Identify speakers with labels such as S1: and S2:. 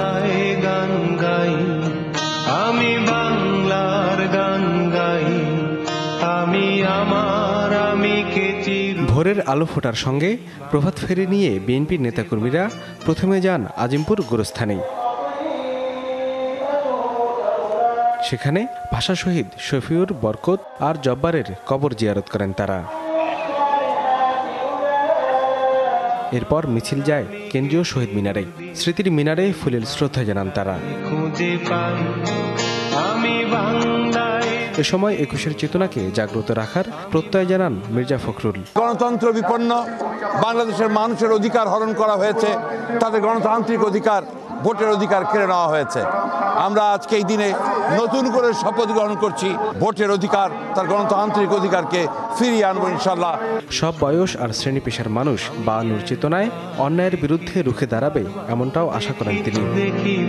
S1: বাংলায় গান গাই, আমি বাংলার গান গাই, আমি আমার আমি কে চির।
S2: ভোরের আলো ফোটার সঙ্গে প্রভাত ফেরি নিয়ে বিএনপির নেতাকর্মীরা প্রথমে যান আজিমপুর গোরস্থানে। সেখানে ভাষা শহীদ শফিউর, বরকত আর জব্বারের কবর জিয়ারত করেন তারা। এরপর মিছিল যায় কেন্দ্রীয় শহীদ মিনারে। স্মৃতির মিনারে ফুলেল শ্রদ্ধা জানান তারা।
S1: খুঁজে পাই আমি বাংলায়।
S2: এ সময় ২১-এর চেতনাকে জাগ্রত রাখার প্রত্যয় জানান মির্জা ফখরুল।
S3: গণতন্ত্র বিপন্ন বাংলাদেশের মানুষের অধিকার হরণ করা হয়েছে, তাদের গণতান্ত্রিক অধিকার, ভোটের অধিকার কেড়ে নেওয়া হয়েছে। আমরা আজকে এই দিনে নতুন করে শপথ গ্রহণ করছি, ভোটের অধিকার, তার গণতান্ত্রিক অধিকারকে ফিরিয়ে আনবো ইনশাল্লাহ।
S2: সব বয়স আর শ্রেণী পেশার মানুষ ৫২-র চেতনায় অন্যায়ের বিরুদ্ধে রুখে দাঁড়াবে, এমনটাও আশা করেন তিনি।
S1: দেখি